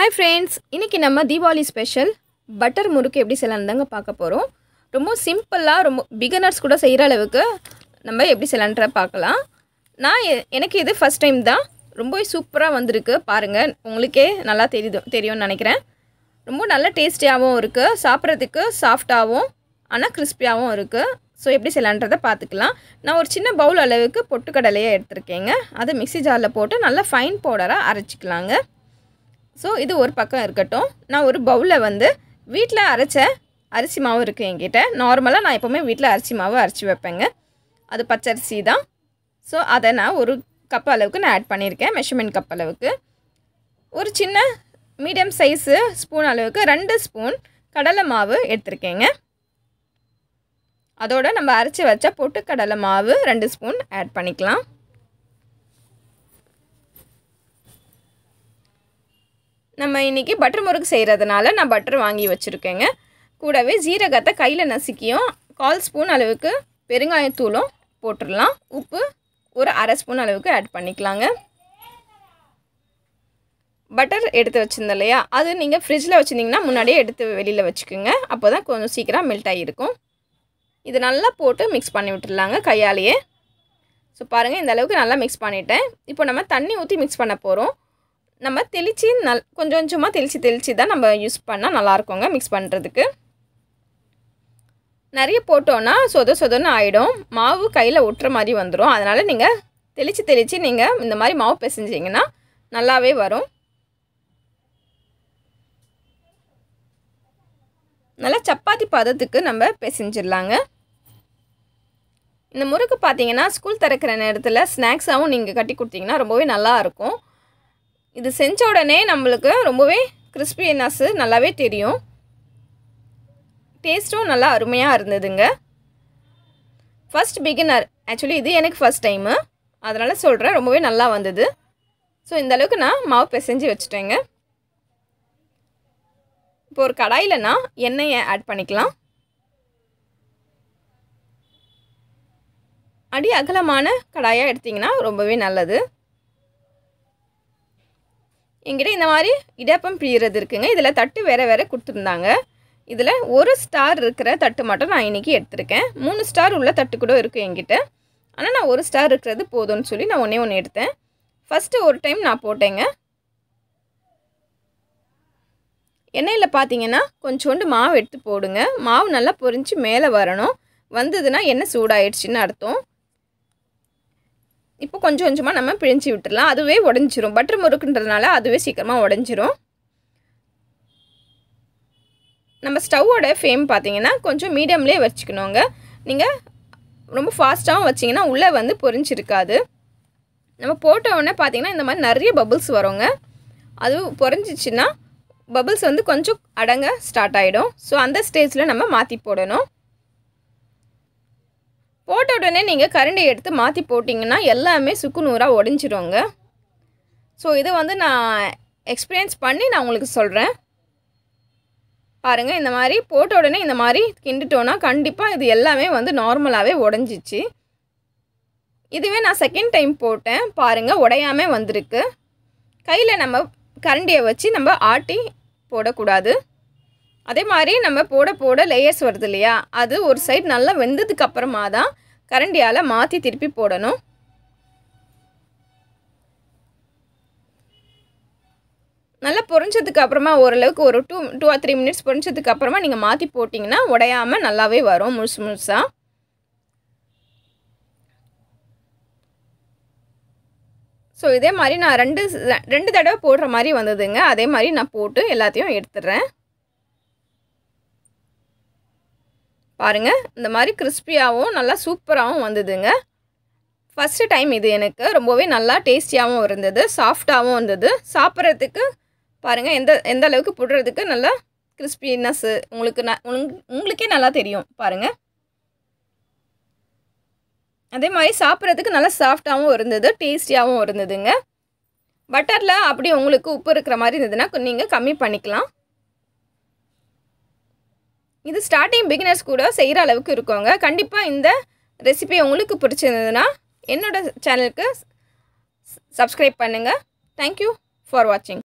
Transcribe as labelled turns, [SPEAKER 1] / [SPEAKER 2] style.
[SPEAKER 1] Hi friends, இன்னைக்கு நம்ம Deepavali special butter முறுக்கு எப்படி செய்யலாம்னு தாங்க பார்க்க போறோம். ரொம்ப சிம்பிளா ரொம்ப பிகினர்ஸ் கூட செய்யற அளவுக்கு நம்ம எப்படி செய்யலாம்ன்ற பார்க்கலாம். எனக்கு இது ஃபர்ஸ்ட் டைம் தான். ரொம்ப சூப்பரா வந்திருக்கு பாருங்க. உங்களுக்கே நல்லா தெரியும்னு நினைக்கிறேன். ரொம்ப நல்ல டேஸ்டியாவும் இருக்கு. சாப்பிறதுக்கு சாஃப்ட்டாவும் ஆனா கிறிஸ்பியாவும் இருக்கு. சோ எப்படி செய்யலாம்ன்றத பார்த்துக்கலாம். நான் ஒரு சின்ன பவுல் அளவுக்கு பொட்டுக்கடலையை எடுத்துர்க்கேங்க. அதை மிக்ஸி ஜார்ல போட்டு நல்லா ஃபைன் பவுடரா அரைச்சிக்கலாங்க. So இது ஒரு பக்கம் இருக்கட்டும். நான் ஒரு பவுல்ல வந்து வீட்ல அரைச்ச அரிசி மாவு இருக்கு என்கிட்ட. நார்மலா நான் எப்பவுமே வீட்ல அரிசி மாவு அரைச்சு வைப்பேங்க. அது பச்சரிசி தான். சோ அத நான் ஒரு கப் அளவுக்கு நான் ஆட் பண்ணிருக்கேன். மெஷர்மென்ட் கப் அளவுக்கு. ஒரு சின்ன மீடியம் சைஸ் ஸ்பூன் அளவுக்கு 2 ஸ்பூன் கடலை மாவு எடுத்துர்க்கேங்க. அதோட நம்ம அரைச்சு வச்ச பொட்டுக்கடலை மாவு 2 ஸ்பூன் ஆட் பண்ணிக்கலாம். நம்ம இன்னைக்கு பட்டர் முறுக்கு செய்யறதுனால நான் பட்டர் வாங்கி வச்சிருக்கேங்க. கூடவே ஜீரகத்தை கையில நசுக்கியும் 1/4 ஸ்பூன் அளவுக்கு பெருங்காயத்தூளும் போட்டுறலாம். உப்பு ஒரு 1/2 ஸ்பூன் அளவுக்கு ஆட் பண்ணிக்கலாங்க. பட்டர் எடுத்து வச்சிருந்தேன் இல்லையா, அது நீங்க ஃப்ரிட்ஜ்ல வச்சிருந்தீங்கன்னா முன்னாடியே எடுத்து வெளியில வச்சுக்கோங்க. அப்போதான் கொஞ்சம் சீக்கிரம் மெல்ட் ஆகி இருக்கும். இது நல்லா போட்டு மிக்ஸ் பண்ணி விட்டுறலாங்க கையாலேயே. ஸோ பாருங்க இந்த அளவுக்கு நல்லா மிக்ஸ் பண்ணிட்டேன். இப்போ நம்ம தண்ணி ஊற்றி மிக்ஸ் பண்ண போகிறோம். நம்ம தெளிச்சு கொஞ்சம் கொஞ்சமாக தெளிச்சு தான் நம்ம யூஸ் பண்ணால் நல்லாயிருக்குங்க மிக்ஸ் பண்ணுறதுக்கு. நிறைய போட்டோன்னா சொதன்னு ஆகிடும். மாவு கையில் ஒட்டுற மாதிரி வந்துடும். அதனால் நீங்கள் தெளிச்சு நீங்கள் இந்த மாதிரி மாவு பிசைஞ்சிங்கன்னா நல்லாவே வரும். நல்லா சப்பாத்தி பதத்துக்கு நம்ம பிசைஞ்சிடலாங்க. இந்த முறுக்கு பார்த்தீங்கன்னா ஸ்கூல் திறக்கிற நேரத்தில் ஸ்நாக்ஸாகவும் நீங்கள் கட்டி கொடுத்தீங்கன்னா ரொம்பவே நல்லாயிருக்கும். இது செஞ்ச உடனே நம்மளுக்கு ரொம்பவே கிறிஸ்பினஸ் நல்லாவே தெரியும். டேஸ்ட்டும் நல்லா அருமையாக இருந்ததுங்க. ஃபர்ஸ்ட் பிகினர் ஆக்சுவலி இது எனக்கு ஃபர்ஸ்ட் டைமு, அதனால் சொல்கிறேன் ரொம்பவே நல்லா வந்தது. ஸோ இந்த அளவுக்கு நான் மாவு பிசைஞ்சு வச்சுட்டேங்க. இப்போ ஒரு கடாயில் நான் எண்ணெயை ஆட் பண்ணிக்கலாம். அடி அகலமான கடாயாக எடுத்திங்கன்னா ரொம்பவே நல்லது. என்கிட்ட இந்த மாதிரி இடியாப்பம் பிழியறது இருக்குங்க. இதில் தட்டு வேறு கொடுத்துருந்தாங்க. இதில் 1 ஸ்டார் இருக்கிற தட்டு மட்டும் நான் இன்றைக்கி எடுத்திருக்கேன். 3 ஸ்டார் உள்ள தட்டு கூட இருக்குது என்கிட்ட. ஆனால் நான் 1 ஸ்டார் இருக்கிறது போதும்னு சொல்லி நான் ஒன்று எடுத்தேன். ஃபஸ்ட்டு ஒரு டைம் நான் போட்டேங்க. எண்ணெயில் பார்த்தீங்கன்னா கொஞ்சோண்டு மாவு எடுத்து போடுங்க. மாவு நல்லா பொரிஞ்சு மேலே வரணும். வந்ததுன்னா எண்ணெய் சூடாயிடுச்சுன்னு அர்த்தம். இப்போ கொஞ்சம் கொஞ்சமாக நம்ம பிழிஞ்சு விட்டுடலாம். அதுவே உடஞ்சிரும். பட்டர் முறுக்குன்றதுனால அதுவே சீக்கிரமாக உடஞ்சிரும். நம்ம ஸ்டவ்வோட ஃப்ளேம் பார்த்தீங்கன்னா கொஞ்சம் மீடியம்லேயே வச்சுக்கணுங்க. நீங்கள் ரொம்ப ஃபாஸ்ட்டாகவும் வச்சிங்கன்னா உள்ளே வந்து பொரிஞ்சிருக்காது. நம்ம போட்ட உடனே பார்த்தீங்கன்னா இந்த மாதிரி நிறைய பபுள்ஸ் வருங்க. அது பொரிஞ்சிச்சுன்னா பபுள்ஸ் வந்து கொஞ்சம் அடங்க ஸ்டார்ட் ஆகிடும். ஸோ அந்த ஸ்டேஜில் நம்ம மாற்றி போடணும். போட்ட உடனே நீங்கள் கரண்டி எடுத்து மாற்றி போட்டிங்கன்னா எல்லாமே சுக்குநூறாக உடஞ்சிருங்க. ஸோ இதை வந்து நான் எக்ஸ்பீரியன்ஸ் பண்ணி நான் உங்களுக்கு சொல்கிறேன். பாருங்கள் இந்த மாதிரி போட்ட உடனே இந்த மாதிரி கிண்டிட்டோன்னா கண்டிப்பாக இது எல்லாமே வந்து நார்மலாகவே உடஞ்சிச்சு. இதுவே நான் செகண்ட் டைம் போட்டேன். பாருங்கள் உடையாமல் வந்திருக்கு. கையில் நம்ம கரண்டியை வச்சு நம்ம ஆட்டி போடக்கூடாது. அதே மாதிரி நம்ம போட லேயர்ஸ் வருது இல்லையா, அது ஒரு சைடு நல்லா வெந்ததுக்கு அப்புறமா தான் கரண்டியால் மாற்றி திருப்பி போடணும். நல்லா பொரிஞ்சதுக்கு அப்புறமா ஓரளவுக்கு ஒரு 2 or 3 மினிட்ஸ் பொரிஞ்சதுக்கு அப்புறமா நீங்கள் மாற்றி போட்டிங்கன்னா உடையாமல் நல்லாவே வரும் முழுசாக. ஸோ இதே மாதிரி நான் 2 தடவை போடுற மாதிரி வந்ததுங்க. அதே மாதிரி நான் போட்டு எல்லாத்தையும் எடுத்துடுறேன். பாருங்கள் இந்த மாதிரி கிறிஸ்பியாகவும் நல்லா சூப்பராகவும் வந்ததுங்க. ஃபஸ்ட்டு டைம் இது எனக்கு ரொம்பவே நல்லா டேஸ்டியாகவும் இருந்தது. சாஃப்டாகவும் இருந்தது. சாப்பிட்றதுக்கு பாருங்கள் எந்த அளவுக்கு போடுறதுக்கு நல்லா கிறிஸ்பினஸ்ஸு உங்களுக்கே நல்லா தெரியும் பாருங்கள். அதே மாதிரி சாப்பிட்றதுக்கு நல்லா சாஃப்டாகவும் இருந்தது. டேஸ்டியாகவும் இருந்ததுங்க. பட்டரில் அப்படி உங்களுக்கு உப்பு இருக்கிற மாதிரி இருந்ததுன்னா நீங்கள் கம்மி பண்ணிக்கலாம். இது ஸ்டார்டிங் பிகினர்ஸ் கூட செய்கிற அளவுக்கு இருக்குங்க. கண்டிப்பாக இந்த ரெசிபி உங்களுக்கு பிடிச்சிருந்ததுன்னா என்னோட சேனலுக்கு சப்ஸ்கிரைப் பண்ணுங்கள். தேங்க்யூ ஃபார் வாட்சிங்.